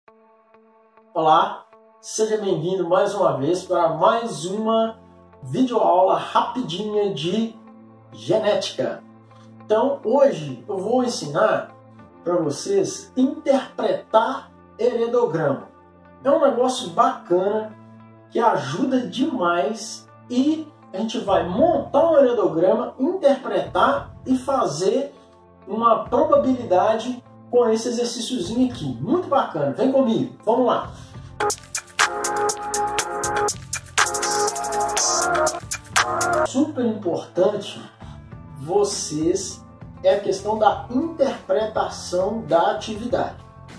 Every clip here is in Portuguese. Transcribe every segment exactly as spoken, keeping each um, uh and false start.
Olá, seja bem-vindo mais uma vez para mais uma videoaula rapidinha de genética. Então, hoje eu vou ensinar para vocês interpretar heredograma. É um negócio bacana que ajuda demais e a gente vai montar um heredograma, interpretar e fazer uma probabilidade com esse exercíciozinho aqui. Muito bacana, vem comigo, vamos lá. Super importante vocês é a questão da interpretação da atividade.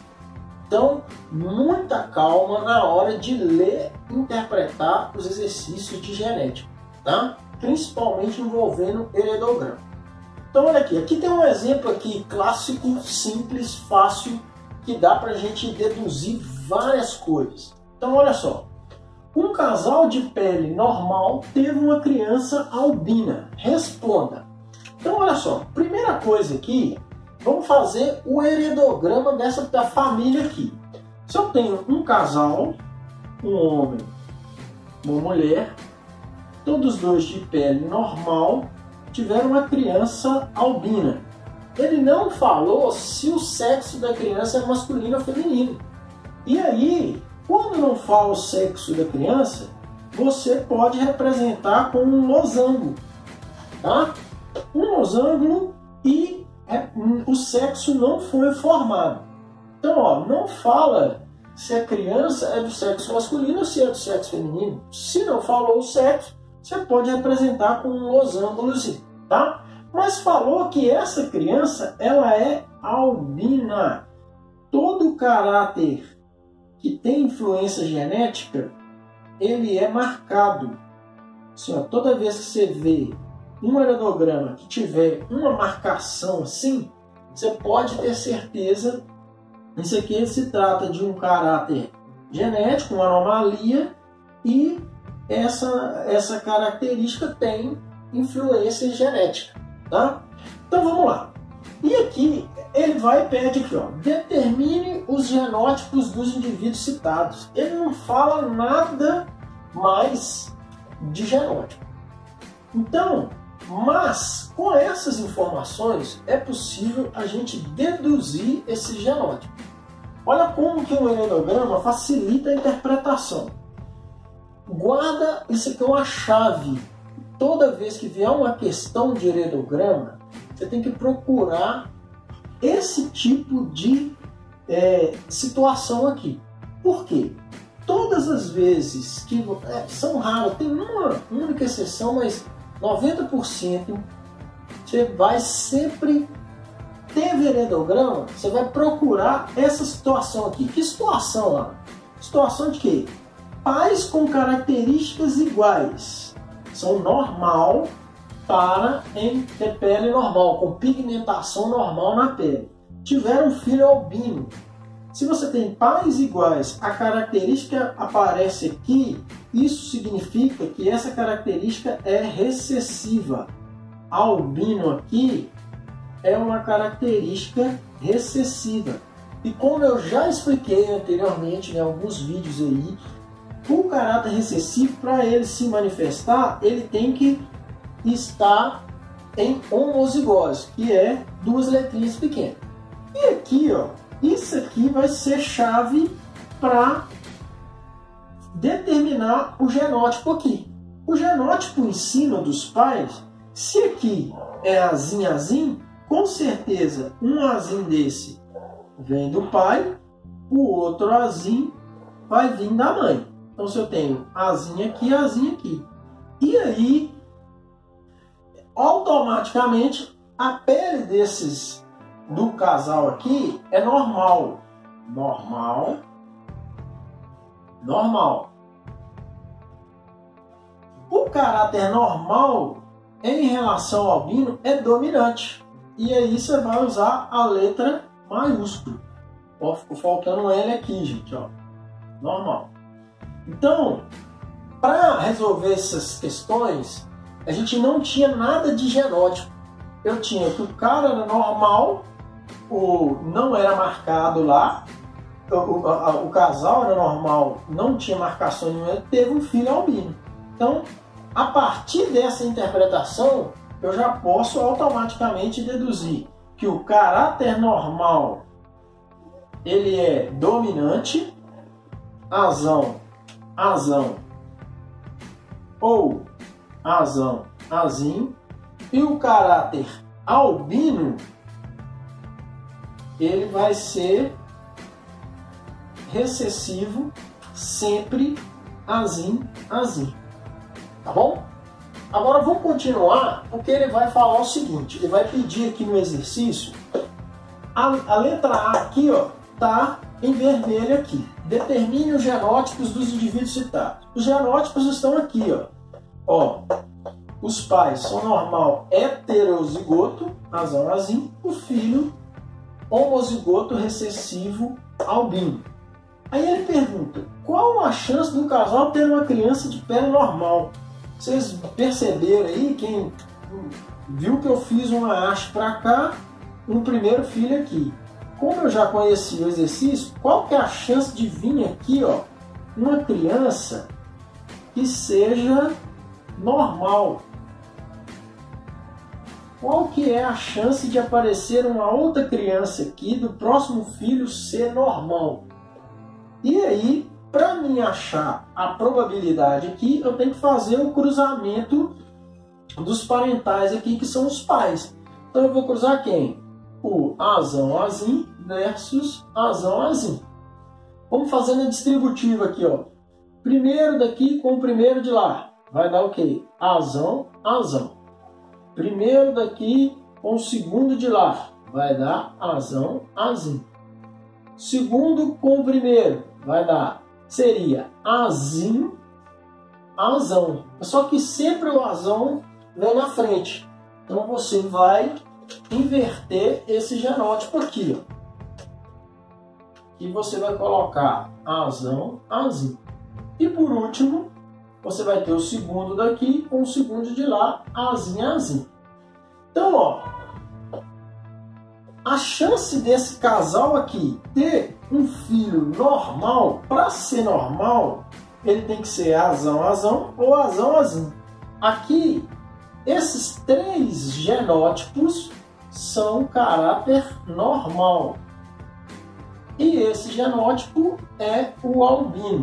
Então, muita calma na hora de ler e interpretar os exercícios de genética, tá? Principalmente envolvendo heredograma. Então, olha aqui, aqui tem um exemplo aqui clássico, simples, fácil, que dá para a gente deduzir várias coisas. Então, olha só, um casal de pele normal teve uma criança albina. Responda. Então, olha só, primeira coisa aqui, vamos fazer o heredograma dessa da família aqui. Se eu tenho um casal, um homem, uma mulher, todos dois de pele normal, tiveram uma criança albina. Ele não falou se o sexo da criança é masculino ou feminino. E aí, quando não fala o sexo da criança, você pode representar com um losango, tá? Um losango e o sexo não foi formado. Então, ó, não fala se a criança é do sexo masculino ou se é do sexo feminino. Se não falou o sexo, você pode representar com um losango, tá? Mas falou que essa criança, ela é albina. Todo caráter que tem influência genética, ele é marcado. Assim, ó, toda vez que você vê um heredograma que tiver uma marcação assim, você pode ter certeza que isso aqui se trata de um caráter genético, uma anomalia, e essa, essa característica tem influência genética, tá? Então vamos lá. E aqui ele vai e pede aqui, ó, determine os genótipos dos indivíduos citados. Ele não fala nada mais de genótipo. Então, mas com essas informações é possível a gente deduzir esse genótipo. Olha como que o heredograma facilita a interpretação. Guarda, isso aqui é uma chave. Toda vez que vier uma questão de heredograma, você tem que procurar esse tipo de é, situação aqui. Por quê? Todas as vezes que é, são raras, tem uma única exceção, mas noventa por cento você vai sempre ter heredograma, você vai procurar essa situação aqui. Que situação lá? Situação de quê? Pais com características iguais são normal para em ter pele normal, com pigmentação normal na pele. Tiveram um filho albino. Se você tem pais iguais, a característica aparece aqui, isso significa que essa característica é recessiva. Albino aqui é uma característica recessiva. E como eu já expliquei anteriormente em alguns vídeos aí, o caráter recessivo, para ele se manifestar, ele tem que estar em homozigose, que é duas letrinhas pequenas. E aqui, ó, isso aqui vai ser chave para determinar o genótipo aqui. O genótipo em cima dos pais, se aqui é azim, azim, com certeza um azim desse vem do pai, o outro azim vai vir da mãe. Então, se eu tenho azinha aqui, azinha aqui. E aí, automaticamente, a pele desses do casal aqui é normal. Normal. Normal. O caráter normal, em relação ao albino, é dominante. E aí você vai usar a letra maiúscula. Ó, ficou faltando um L aqui, gente. Ó. Normal. Então, para resolver essas questões, a gente não tinha nada de genótipo. Eu tinha que o cara era normal, ou não era marcado lá, o, o, o casal era normal, não tinha marcação nenhuma, teve um filho albino. Então, a partir dessa interpretação, eu já posso automaticamente deduzir que o caráter normal ele é dominante, azão, azão ou azão, azim, e o caráter albino ele vai ser recessivo, sempre azim, azim. Tá bom? Agora vamos continuar, porque ele vai falar o seguinte, ele vai pedir aqui no exercício, a, a letra A aqui, ó, tá em vermelho aqui. Determine os genótipos dos indivíduos citados. Os genótipos estão aqui, ó. Ó, os pais são normal heterozigoto, azão, azim, o filho homozigoto recessivo albino. Aí ele pergunta, qual a chance do casal ter uma criança de pele normal? Vocês perceberam aí, quem viu que eu fiz uma haste para cá, no primeiro filho aqui. Como eu já conheci o exercício, qual que é a chance de vir aqui, ó, uma criança que seja normal? Qual que é a chance de aparecer uma outra criança aqui do próximo filho ser normal? E aí, para mim achar a probabilidade aqui, eu tenho que fazer o cruzamento dos parentais aqui, que são os pais. Então eu vou cruzar quem? O azão, azim versus azão, azim. Vamos fazer na distributiva aqui, ó. Primeiro daqui com o primeiro de lá. Vai dar o quê? Azão, azão. Primeiro daqui com o segundo de lá. Vai dar azão, azim. Segundo com o primeiro. Vai dar, seria azim, azão. Só que sempre o azão vem na frente. Então você vai inverter esse genótipo aqui, ó. E você vai colocar azão, azim. E por último, você vai ter o segundo daqui com o segundo de lá, azim, azim. Então, ó, a chance desse casal aqui ter um filho normal, para ser normal, ele tem que ser azão, azão ou azão, azim. Aqui, esses três genótipos são caráter normal. E esse genótipo é o albino.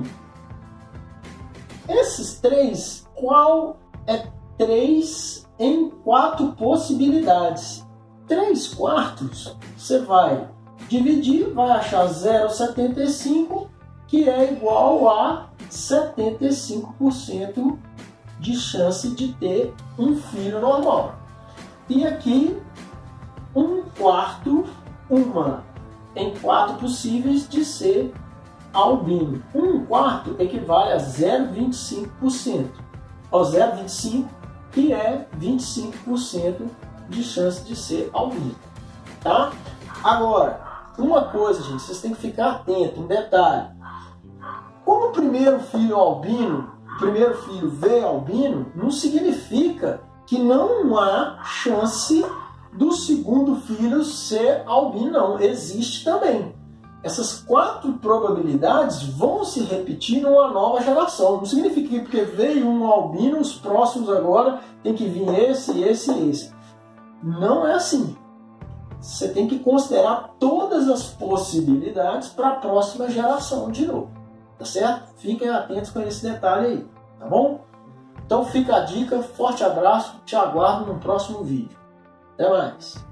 Esses três, qual é três em quatro possibilidades? três quartos, você vai dividir, vai achar zero vírgula setenta e cinco, que é igual a setenta e cinco por cento de chance de ter um filho normal. E aqui, um quarto, uma em quatro possíveis de ser albino. Um quarto equivale a zero vírgula vinte e cinco por cento, ou zero vírgula vinte e cinco, que é vinte e cinco por cento de chance de ser albino, tá? Agora, uma coisa, gente, vocês têm que ficar atentos, um detalhe. Como o primeiro filho albino, o primeiro filho veio albino, não significa que não há chance do segundo filho ser albino, não. Existe também. Essas quatro probabilidades vão se repetir numa nova geração. Não significa que porque veio um albino, os próximos agora tem que vir esse, esse e esse. Não é assim. Você tem que considerar todas as possibilidades para a próxima geração de novo. Tá certo? Fiquem atentos com esse detalhe aí. Tá bom? Então fica a dica. Forte abraço. Te aguardo no próximo vídeo. Até mais.